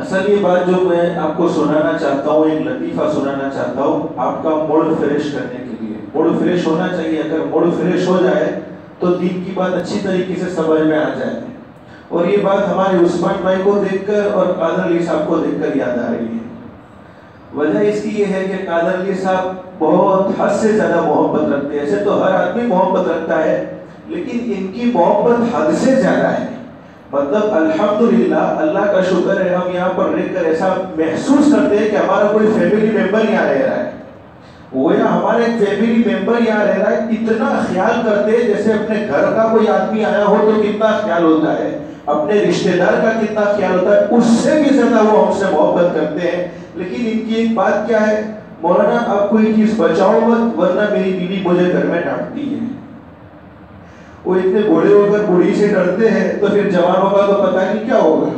اصل یہ بات جو میں آپ کو سنانا چاہتا ہوں، ایک لطیفہ سنانا چاہتا ہوں آپ کا موڈ فریش کرنے کے لیے۔ موڈ فریش ہونا چاہیے، اگر موڈ فریش ہو جائے تو دین کی بات اچھی طریقے سے سمجھ میں آ جائے۔ اور یہ بات ہمارے عثمان بھائی کو دیکھ کر اور قادر علی صاحب کو دیکھ کر یاد آ رہی ہے۔ وجہ اس کی یہ ہے کہ قادر علی صاحب بہت حد سے زیادہ محبت رکھتے ہیں۔ ایسے تو ہر آدمی محبت رکھتا ہے، لیکن ان کی محبت حد سے زیادہ ہے۔ مطلب الحمدللہ، اللہ کا شکر ہے، ہم یہاں پر رہ کر ایسا محسوس کرتے ہیں کہ ہمارا کوئی فیملی ممبر یہاں رہ رہا ہے، وہ یا ہمارے فیملی ممبر یہاں رہ رہا ہے۔ اتنا خیال کرتے ہیں جیسے اپنے گھر کا کوئی آدمی آیا ہو تو کتنا خیال ہوتا ہے، اپنے رشتہ دار کا کتنا خیال ہوتا ہے، اس سے بھی زیادہ وہ ہم سے محبت کرتے ہیں۔ لیکن ان کی ایک بات کیا ہے، مولانا آپ کوئی چیز بچاؤ مت ورنہ میری بیوی مجھے گھر میں ڈانٹتی ہے۔ وہ اتنے بوڑھے ہو کر بوڑھی سے ڈرتے ہیں تو پھر جوانوں کا تو پتہ نہیں کیا ہوگا۔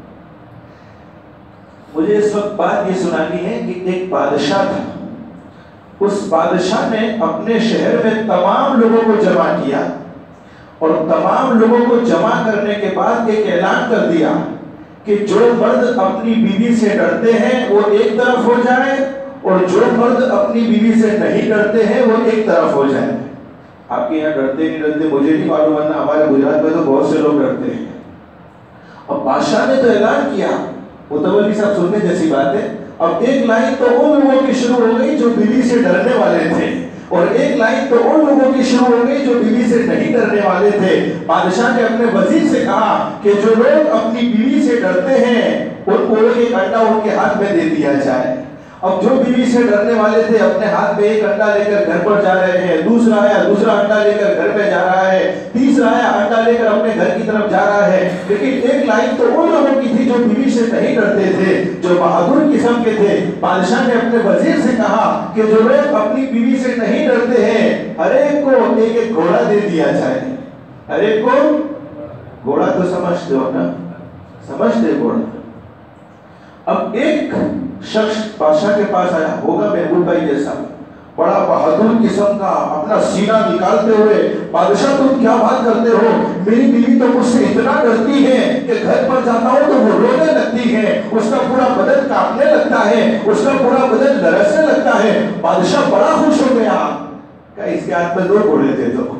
مجھے اس وقت بات یہ سنانی ہے کہ ایک بادشاہ تھا، اس بادشاہ نے اپنے شہر میں تمام لوگوں کو جمع کیا اور تمام لوگوں کو جمع کرنے کے بعد ایک اعلان کر دیا کہ جو مرد اپنی بیوی سے ڈرتے ہیں وہ ایک طرف ہو جائے اور جو مرد اپنی بیوی سے نہیں ڈرتے ہیں وہ ایک طرف ہو جائے۔ آپ کے یہاں ڈرتے نہیں ڈرتے مجھے نہیں معلوم، ورنہ ہمارے گجرات میں تو بہت سے لوگ ڈرتے ہیں۔ اب بادشاہ نے تو اعلان کیا، متولی صاحب سننے جیسی بات ہے۔ اب ایک لائن تو ان لوگوں کی شروع ہو گئی جو بیوی سے ڈرنے والے تھے، اور ایک لائن تو ان لوگوں کی شروع ہو گئی جو بیوی سے نہیں ڈرنے والے تھے۔ بادشاہ نے اپنے وزیر سے کہا کہ جو لوگ اپنی بیوی سے ڈرتے ہیں ان کو ایک انڈا ان کے ہاتھ میں دے دیا جائے۔ اب جو بیوی سے ڈرنے والے تھے اپنے ہاتھ میں ایک انڈا لے کر گھر پر جا رہے ہیں، دوسرا آیا دوسرا انڈا لے کر گھر پہ جا رہا ہے، تیسرا آیا انڈا لے کر اپنے گھر کی طرف جا رہا ہے۔ لیکن ایک لائن تو ان لوگوں کی تھی جو بیوی سے نہیں ڈرتے تھے، جو بہادر قسم کے تھے۔ بادشاہ نے اپنے وزیر سے کہا کہ جو لوگ اپنی بیوی سے نہیں ڈرتے ہیں ہر ایک کو ایک ایک گھوڑا دے دیا جائے۔ ہر ایک کو گھوڑا تو سمجھتے ہو نا، سمجھتے گھوڑا۔ اب ایک شخص بادشاہ کے پاس آیا، ہوگا محبوب بھائی جیسا، بڑا بہادر قسم کا، اپنا سینہ نکالتے ہوئے، بادشاہ تم کیا بات کرتے ہو، میری بیوی تو مجھ سے اتنا ڈرتی ہے کہ گھر پر جاتا ہوں تو وہ رونے لگتی ہے، اس کا پورا بدن کانپنے لگتا ہے، اس کا پورا بدن لرزنے لگتا ہے۔ بادشاہ بڑا خوش ہو گیا، کہا اس کے ہاتھ میں 2 گھوڑے دے دو۔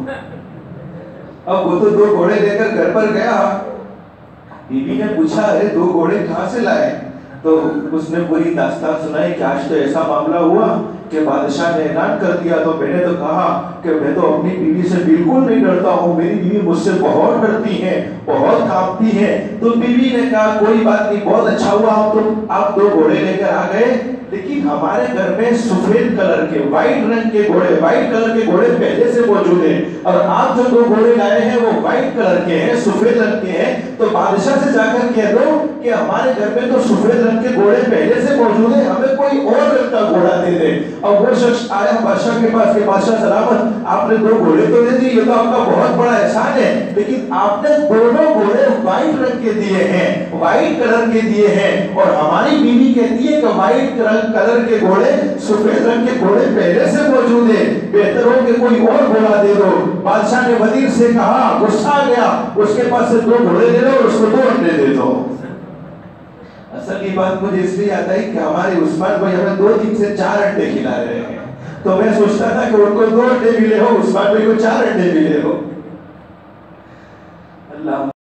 اب وہ تو 2 گھوڑے لے کر گھر پر گیا۔ بیوی نے پوچھا ارے 2 گھوڑے کہاں سے لائے؟ تو اس نے پوری داستان سنائی کہ آج تو ایسا معاملہ ہوا کہ بادشاہ نے اعلان کر دیا تو میں نے تو کہا کہ میں تو اپنی بیوی سے بالکل نہیں ڈرتا ہوں، میری بیوی مجھ سے بہت ڈرتی ہے، بہت کانپتی ہے۔ تو بیوی نے کہا کوئی بات نہیں، بہت اچھا ہوا آپ 2 گھوڑے لے کر آ گئے، لیکن ہمارے گھر میں سفید کلر کے، وائٹ رنگ کے گھوڑے، وائٹ کلر کے گھوڑے پہلے سے موجود ہیں، اور آپ جو 2 گھوڑے لائے ہیں وہ وائٹ کلر کے ہیں، سفید رنگ کے ہیں۔ تو بادشاہ سے جا کر کہہ دو کہ ہمارے گھر میں تو سفید رنگ کے گھوڑے پہلے سے موجود ہیں، ہمیں کوئی اور رنگ کا گھوڑا دے دے۔ اب وہ شخص آیا بادشاہ کے پاس کہ بادشاہ سلامت، آپ نے 2 گھوڑے تو دے دیے، یہ تو آپ کا بہت بڑا احسان ہے، لیکن آپ نے دونوں گھوڑے وائٹ رنگ کے دیے ہیں، وائٹ کلر کے دیے ہیں، اور ہماری بیوی کہتی ہے کہ وائٹ کلر کے گھوڑے، سفید رنگ کے گھوڑے پہلے سے موجود ہیں، بہتر ہو کہ کوئی اور گھوڑا دے دو۔ بادشاہ نے وزیر سے کہا، غصہ آ گیا، اس کے پاس سے 2 گھوڑے لے لو اور اس کو 2 انڈے دے دو۔ اصل کی بات مجھے اس لیے آتا ہے کہ ہمارے عثمان بھائی ہمیں 2 دن سے 4 انڈے کھلا رہے ہیں، تو میں سوچتا تھا کہ ان کو 2 انڈے ملے ہو، عثمان بھائی کو 4 انڈے ملے ہو۔ اللہ